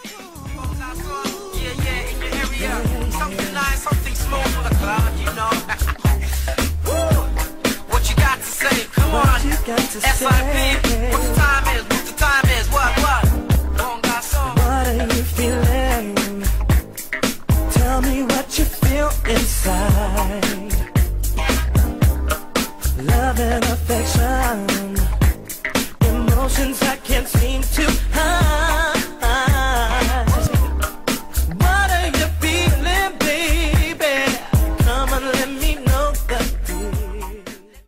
Yeah, yeah, in your area. Something nice, something smooth for the club, you know. What you got to say? Come on. SIP. What the time is? What the time is? What? Bon garçon. What are you feeling? Tell me what you feel inside.